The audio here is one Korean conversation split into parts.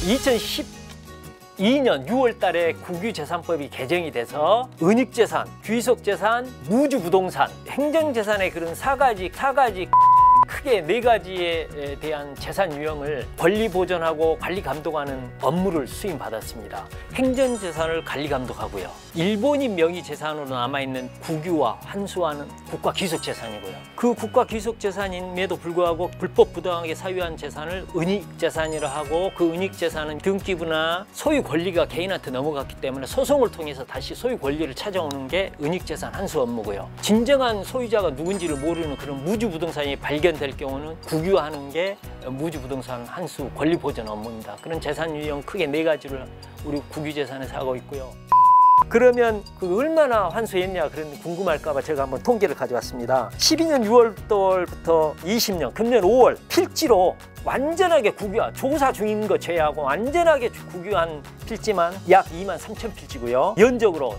2012년 6월 달에 국유재산법이 개정이 돼서 은닉재산, 귀속재산, 무주부동산, 행정재산의 그런 4가지 크게 4가지에 대한 재산 유형을 권리 보존하고 관리 감독하는 업무를 수임받았습니다. 행정재산을 관리 감독하고요. 일본인 명의 재산으로 남아있는 국유와 환수화는 국가 귀속재산이고요. 그 국가 귀속재산임에도 불구하고 불법 부당하게 사유한 재산을 은닉재산이라 하고, 그 은닉재산은 등기부나 소유 권리가 개인한테 넘어갔기 때문에 소송을 통해서 다시 소유 권리를 찾아오는 게 은닉재산 환수 업무고요. 진정한 소유자가 누군지를 모르는 그런 무주부동산이 발견될 경우는 국유하는 게 무주부동산 환수 권리 보존 업무입니다. 그런 재산 유형 크게 4가지를 우리 국유재산에서 하고 있고요. 그러면 그 얼마나 환수했냐 그런 궁금할까 봐 제가 한번 통계를 가져왔습니다. 12년 6월부터 20년 금년 5월 필지로 완전하게 국유화, 조사 중인 거 제외하고 완전하게 국유한 필지만 약 23,000필지고요. 연적으로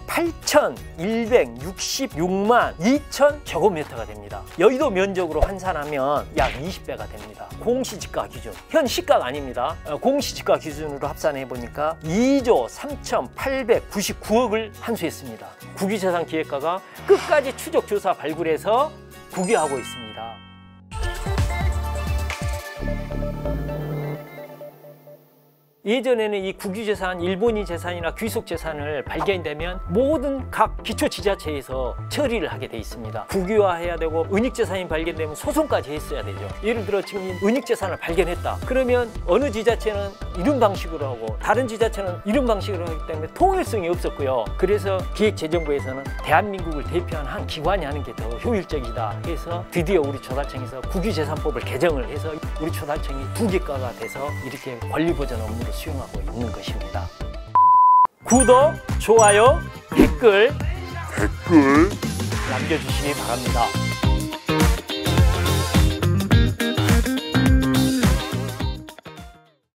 8,166만 2천 제곱미터가 됩니다. 여의도 면적으로 환산하면 약 20배가 됩니다. 공시지가 기준, 현 시가가 아닙니다. 공시지가 기준으로 합산해 보니까 2조 3,899억을 환수했습니다. 국유재산기획과가 끝까지 추적조사 발굴해서 국유하고 있습니다. 예전에는 이 국유재산, 일본인 재산이나 귀속재산을 발견되면 모든 각 기초지자체에서 처리를 하게 돼 있습니다. 국유화해야 되고, 은닉재산이 발견되면 소송까지 했어야 되죠. 예를 들어 지금 은닉재산을 발견했다. 그러면 어느 지자체는 이런 방식으로 하고 다른 지자체는 이런 방식으로 하기 때문에 통일성이 없었고요. 그래서 기획재정부에서는 대한민국을 대표하는 한 기관이 하는 게 더 효율적이다 해서 드디어 우리 조달청에서 국유재산법을 개정을 해서 우리 조달청이 2개과가 돼서 이렇게 권리보전 업무를 수행하고 있는 것입니다. 구독, 좋아요, 댓글 남겨주시기 바랍니다.